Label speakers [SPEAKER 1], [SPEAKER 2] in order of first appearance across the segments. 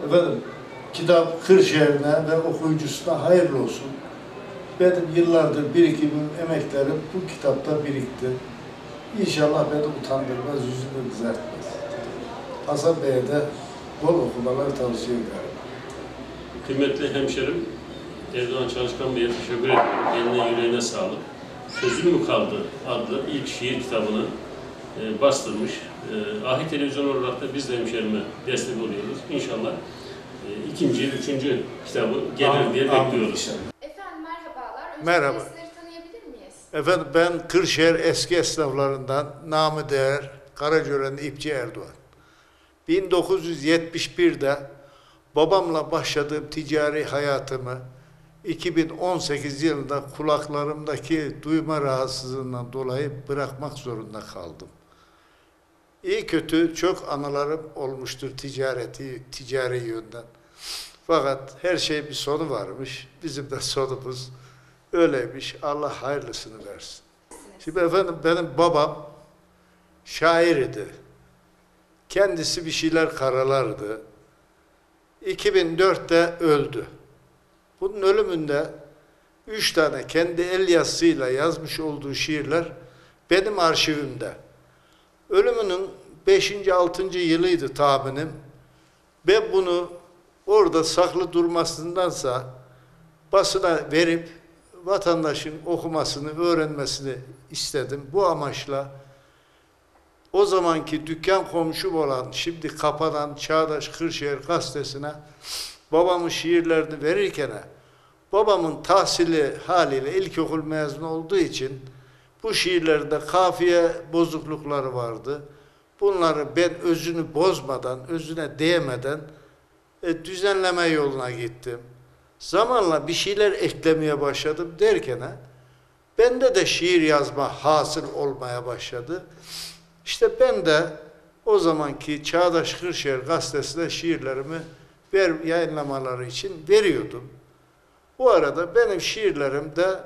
[SPEAKER 1] Efendim, kitap Kırşehir'ine ve okuyucusuna hayırlı olsun. Benim yıllardır birikimim, emeklerim bu kitapta birikti. İnşallah beni utandırmaz, yüzümü kızartmaz. Hasan Bey'e de bol okumalar tavsiye ederim.
[SPEAKER 2] Kıymetli hemşerim, Erdoğan Çalışkan Bey'e teşekkür ederim. Eline yüreğine sağlık. Sözüm mü kaldı adlı ilk şiir kitabını bastırmış. Ahi Televizyon olarak da biz de hemşerime destek oluyoruz. İnşallah ikinci, üçüncü kitabı gelir diye bekliyoruz.
[SPEAKER 3] Efendim merhabalar. Önce
[SPEAKER 1] Merhaba.
[SPEAKER 3] sizleri tanıyabilir miyiz?
[SPEAKER 1] Efendim, ben Kırşehir eski esnaflarından namı değer Karacören İpçi Erdoğan. 1971'de babamla başladığım ticari hayatımı 2018 yılında kulaklarımdaki duyma rahatsızlığından dolayı bırakmak zorunda kaldım. İyi kötü çok anılarım olmuştur ticari yönden. Fakat her şey bir sonu varmış. Bizim de sonumuz öyleymiş. Allah hayırlısını versin. Şimdi efendim, benim babam şair idi. Kendisi bir şeyler karalardı. 2004'te öldü. Bunun ölümünde 3 tane kendi el yazısıyla yazmış olduğu şiirler benim arşivimde. Ölümünün 5. 6. yılıydı tahminim. Ben bunu orada saklı durmasındansa basına verip vatandaşın okumasını, öğrenmesini istedim. Bu amaçla o zamanki dükkan komşum olan, şimdi kapanan Çağdaş Kırşehir gazetesine babamın şiirlerini verirken, babamın tahsili haliyle ilkokul mezunu olduğu için bu şiirlerde kafiye bozuklukları vardı. Bunları ben özünü bozmadan, özüne değmeden düzenleme yoluna gittim. Zamanla bir şeyler eklemeye başladım derken bende de şiir yazma hasıl olmaya başladı. İşte ben de o zamanki Çağdaş Kırşehir gazetesine şiirlerimi yayınlamaları için veriyordum. Bu arada benim şiirlerimde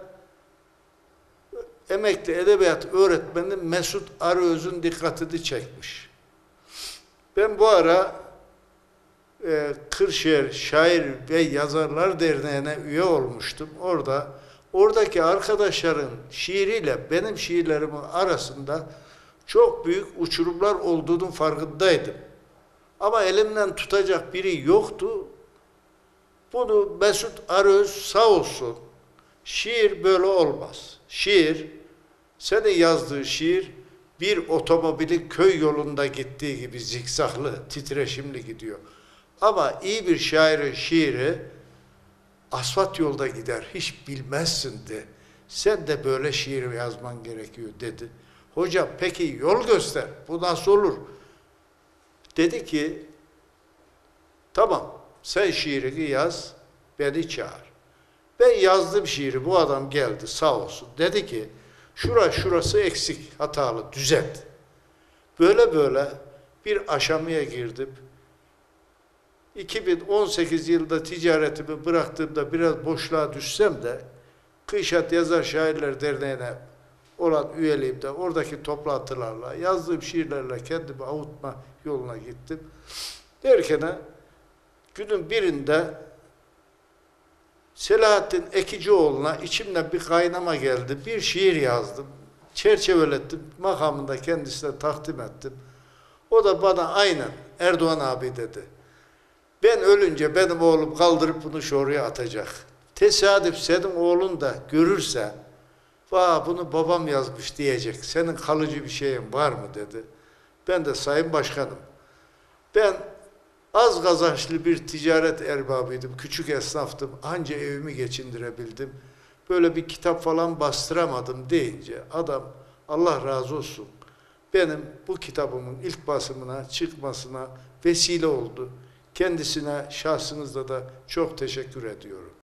[SPEAKER 1] emekli edebiyat öğretmeni Mesut Arıöz'ün dikkatini çekmiş. Ben bu ara Kırşehir Şair ve Yazarlar Derneği'ne üye olmuştum. Oradaki arkadaşların şiiriyle benim şiirlerimin arasında çok büyük uçurumlar olduğunun farkındaydım. Ama elimden tutacak biri yoktu. Bunu Mesut Aröz sağ olsun, şiir böyle olmaz. Şiir, senin yazdığı şiir bir otomobilin köy yolunda gittiği gibi zikzaklı, titreşimli gidiyor. Ama iyi bir şairin şiiri asfalt yolda gider, hiç bilmezsin de. Sen de böyle şiir yazman gerekiyor dedi. Hocam peki yol göster, bu nasıl olur? Dedi ki, tamam sen şiirini yaz, beni çağır. Ben yazdım şiiri, bu adam geldi sağ olsun. Dedi ki, şurası eksik, hatalı, düzelt. Böyle bir aşamaya girdim. 2018 yılında ticaretimi bıraktığımda biraz boşluğa düşsem de Kıyşat Yazar Şairler Derneği'ne olan üyeliğimde oradaki toplantılarla, yazdığım şiirlerle kendimi avutma yoluna gittim. Derken günün birinde Selahattin Ekicioğlu'na içimden bir kaynama geldi. Bir şiir yazdım. Çerçevelettim. Makamında kendisine takdim ettim. O da bana aynen Erdoğan abi dedi. Ben ölünce benim oğlum kaldırıp bunu şuraya atacak. Tesadüf senin oğlun da görürse vah bunu babam yazmış diyecek. Senin kalıcı bir şeyin var mı dedi. Ben de sayın başkanım. Ben az kazançlı bir ticaret erbabıydım. Küçük esnaftım. Anca evimi geçindirebildim. Böyle bir kitap falan bastıramadım deyince adam Allah razı olsun benim bu kitabımın ilk basımına çıkmasına vesile oldu. Kendisine şahsınızda da çok teşekkür ediyorum.